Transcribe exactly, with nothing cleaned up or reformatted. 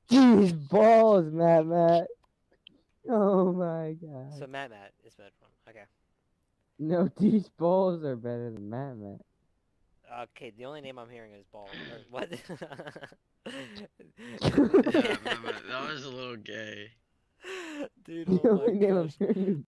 Jeez, balls, Matt, Matt. Oh my god. So Matt Matt is better one. Okay. No, these balls are better than Matt, Matt. Okay, the only name I'm hearing is Ball. Or what? Yeah, Matt, Matt, that was a little gay. Dude, The oh my only name I'm gosh. hearing is